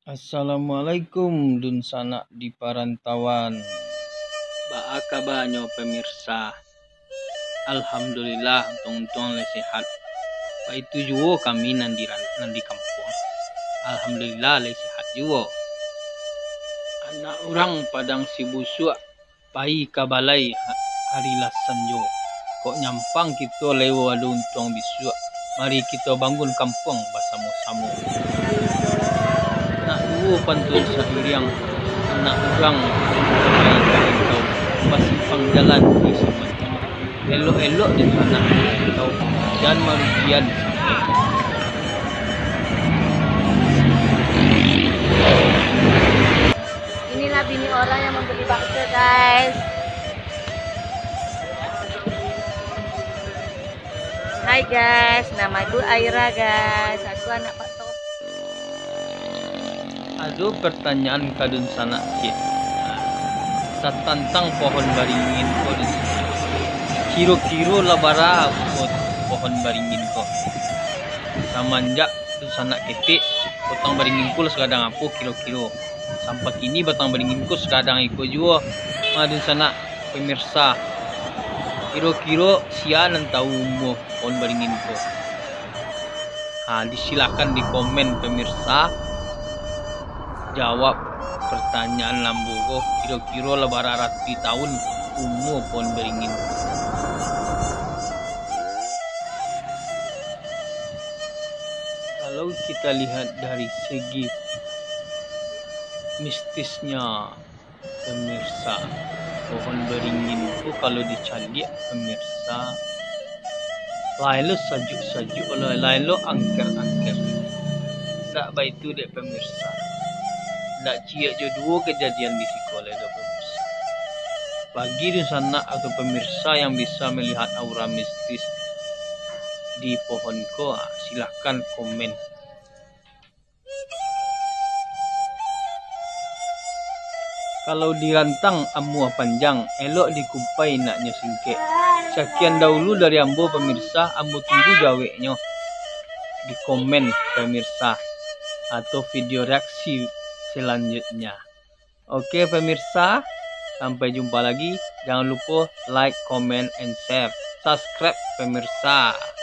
Assalamualaikum dun sanak di parantauan. Baaka banyo pemirsa. Alhamdulillah untung le sehat. Pa itu juo kami nandi kampung. Alhamdulillah le sehat juo. Anak orang padang sibusua pai kabalai hari lasan jo. Kok nyampang kita lewo adu untung bisua. Mari kita bangun kampung bersama-sama. Nak dua pantun sahiriang anak orang baik kau pasimpang jalan di semacam elok-elok di sana kau dan marujian sampai. Inilah bini orang yang membeli bakso, guys. Hai guys, nama ibu Aira guys. Aku anak Pak Top. Ada pertanyaan kadun sanak kit. Satantang pohon baringin ko di sana. Kiro-kiro labara pohon baringin ko. Samanjak dun sanak ketik batang baringin ko sekadang apa kiro-kiro. Sampai kini batang baringin ko sekadang iko juga. Dun sanak pemirsa. Kiro-kiro sian tahu umur pohon baringin ko. Disilakan di komen pemirsa. Jawab pertanyaan lambogo kira-kira lebaran rati tahun umur pohon beringin. Kalau kita lihat dari segi mistisnya pemirsa, pohon beringin itu kalau dicalik pemirsa lain lo sajuk-sajuk, lain lo angker-angker. Tak baik itu dek pemirsa. Nak cia jo dua kejadian di sekolah itu pemirsa. Bagi di sana atau pemirsa yang bisa melihat aura mistis di pohon ko, silahkan komen. Kalau dirantang amua panjang, elok dikumpai naknya singkek. Sekian dahulu dari ambo pemirsa, ambo tunggu jawabnya di komen pemirsa atau video reaksi selanjutnya. Oke pemirsa, sampai jumpa lagi. Jangan lupa like, comment, and share. Subscribe pemirsa.